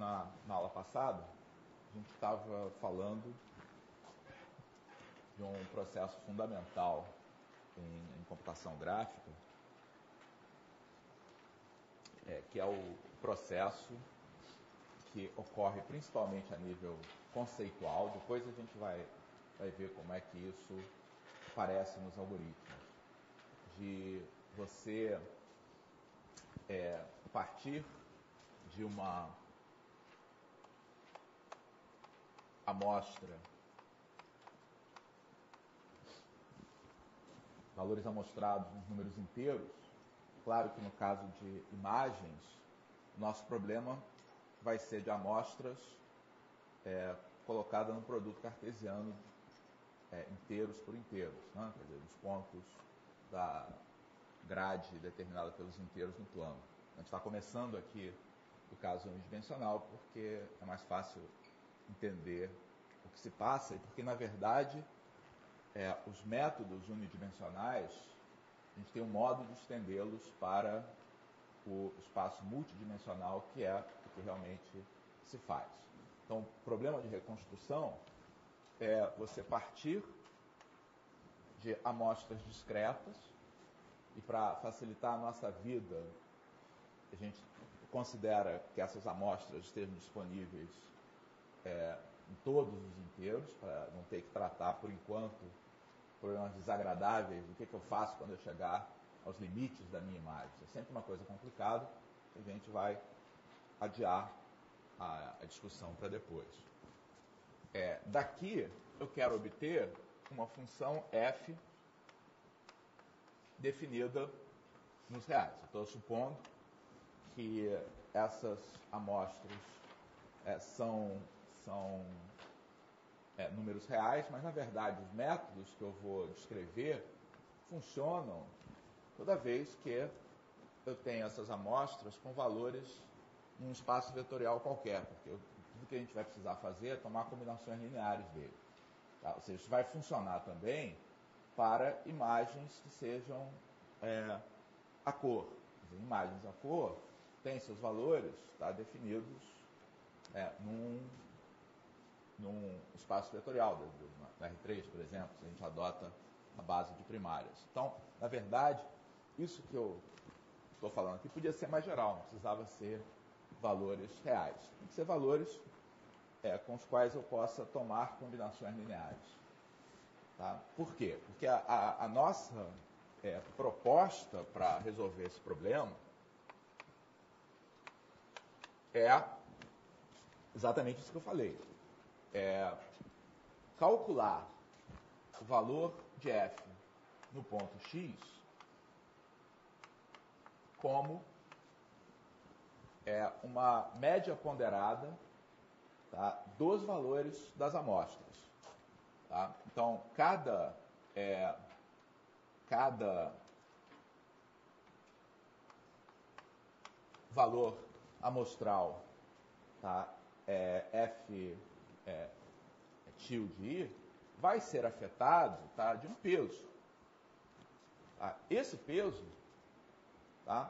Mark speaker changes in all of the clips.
Speaker 1: na aula passada, a gente estava falando de um processo fundamental em computação gráfica, que é o processo que ocorre principalmente a nível conceitual. Depois a gente vai ver como é que isso aparece nos algoritmos. De você partir de uma amostra, valores amostrados nos números inteiros. Claro que no caso de imagens, o nosso problema vai ser de amostras colocadas no produto cartesiano inteiros por inteiros, né? Quer dizer, os pontos da grade determinada pelos inteiros no plano. A gente está começando aqui do caso unidimensional porque é mais fácil entender o que se passa e porque, na verdade, os métodos unidimensionais, a gente tem um modo de estendê-los para o espaço multidimensional, que é o que realmente se faz. Então, o problema de reconstrução é você partir de amostras discretas, e para facilitar a nossa vida, a gente considera que essas amostras estejam disponíveis em todos os inteiros, para não ter que tratar, por enquanto, problemas desagradáveis do que eu faço quando eu chegar aos limites da minha imagem. É sempre uma coisa complicada, que a gente vai adiar a discussão para depois. Daqui, eu quero obter uma função f definida nos reais. Eu estou supondo que essas amostras são números reais, mas, na verdade, os métodos que eu vou descrever funcionam toda vez que eu tenho essas amostras com valores num espaço vetorial qualquer, porque tudo que a gente vai precisar fazer é tomar combinações lineares dele. Tá? Ou seja, isso vai funcionar também para imagens que sejam a cor. Quer dizer, imagens a cor têm seus valores definidos num espaço vetorial, na R3, por exemplo, se a gente adota a base de primárias. Então, na verdade, isso que eu estou falando aqui podia ser mais geral, não precisava ser valores reais. Tem que ser valores com os quais eu possa tomar combinações lineares. Tá? Por quê? Porque a nossa proposta para resolver esse problema é exatamente isso que eu falei. Calcular o valor de f no ponto x como uma média ponderada, tá, dos valores das amostras. Tá? Então, cada valor amostral, tá, f tilde i, vai ser afetado, tá, de um peso. Tá? Esse peso, tá,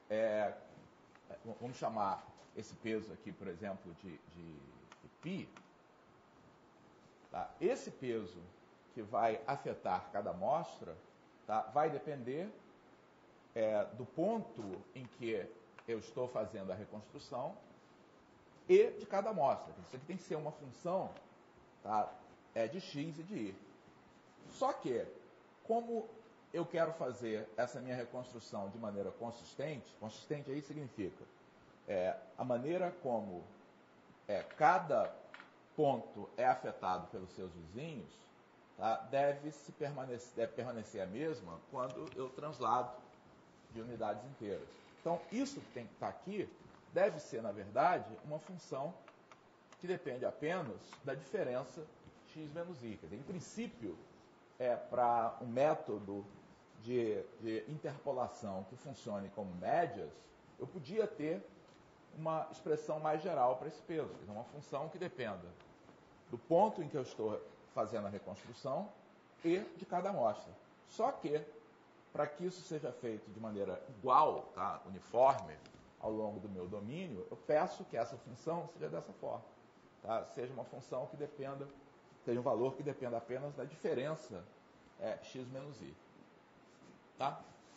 Speaker 1: vamos chamar esse peso aqui, por exemplo, de π. Tá? Esse peso que vai afetar cada amostra, tá, vai depender do ponto em que eu estou fazendo a reconstrução e de cada amostra. Isso aqui tem que ser uma função, tá, de x e de y. Só que, como eu quero fazer essa minha reconstrução de maneira consistente, consistente aí significa a maneira como cada ponto é afetado pelos seus vizinhos, tá, deve permanecer a mesma quando eu translado de unidades inteiras. Então, isso que tem que estar aqui deve ser, na verdade, uma função que depende apenas da diferença x menos y. Quer dizer, em princípio, para um método de interpolação que funcione como médias, eu podia ter uma expressão mais geral para esse peso. Quer dizer, uma função que dependa do ponto em que eu estou fazendo a reconstrução e de cada amostra. Só que, para que isso seja feito de maneira igual, tá, uniforme, ao longo do meu domínio, eu peço que essa função seja dessa forma. Tá? Seja uma função que dependa, seja um valor que dependa apenas da diferença x menos i. Tá?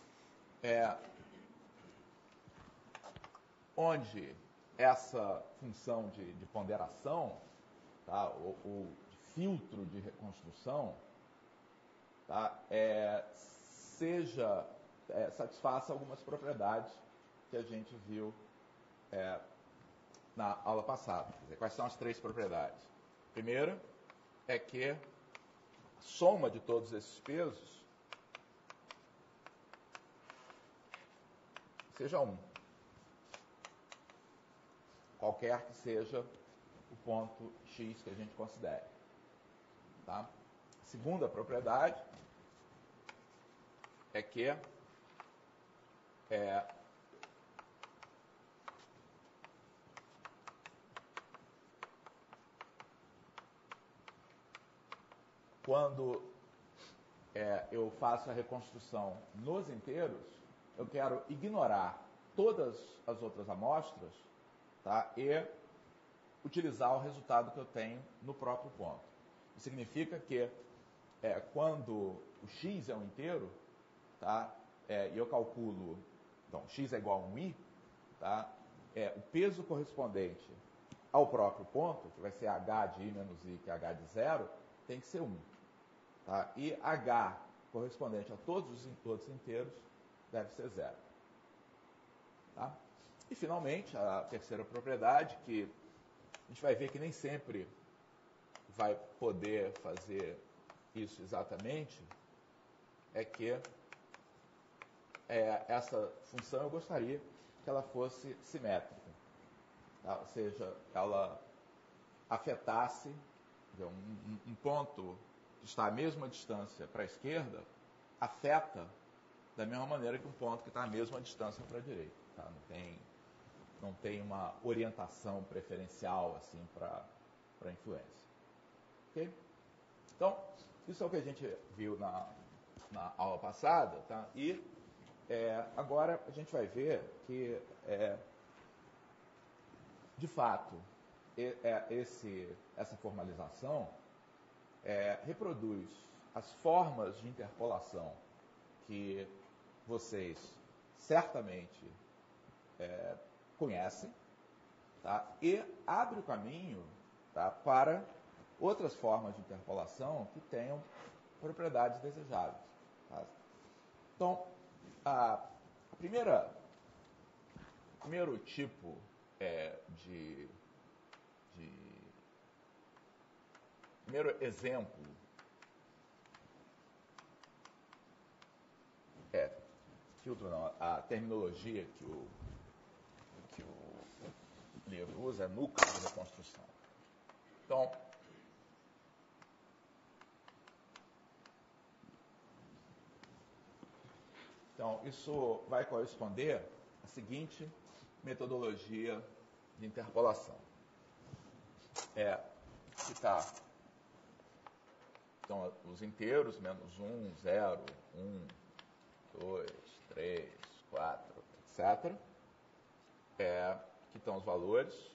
Speaker 1: Onde essa função de ponderação, tá? ou de filtro de reconstrução, tá? Satisfaça algumas propriedades que a gente viu na aula passada. Quer dizer, quais são as 3 propriedades? Primeira é que a soma de todos esses pesos seja 1. Qualquer que seja o ponto x que a gente considere. Tá? Segunda propriedade é que quando eu faço a reconstrução nos inteiros, eu quero ignorar todas as outras amostras, tá? E utilizar o resultado que eu tenho no próprio ponto. Isso significa que quando o x é um inteiro, tá? E eu calculo, então, x é igual a 1i, tá? O peso correspondente ao próprio ponto, que vai ser h de i menos i, que é h de 0, tem que ser 1. Tá? E h correspondente a todos os outros inteiros deve ser 0. Tá? E, finalmente, a terceira propriedade, que a gente vai ver que nem sempre vai poder fazer isso exatamente, é que essa função eu gostaria que ela fosse simétrica. Tá? Ou seja, ela afetasse um ponto que está à mesma distância para a esquerda, afeta da mesma maneira que um ponto que está à mesma distância para a direita. Tá? Não tem uma orientação preferencial assim, para influência. Okay? Então, isso é o que a gente viu na aula passada. Tá? E agora a gente vai ver que, de fato, essa formalização reproduz as formas de interpolação que vocês certamente conhecem, tá? E abre o caminho, tá, para outras formas de interpolação que tenham propriedades desejáveis. Tá? Então, o primeiro tipo primeiro exemplo filtro não, a terminologia que o livro usa é núcleo de reconstrução. Então, isso vai corresponder à seguinte metodologia de interpolação. Que está, então, os inteiros, menos 1, 0, 1, 2, 3, 4, etc. Que estão os valores.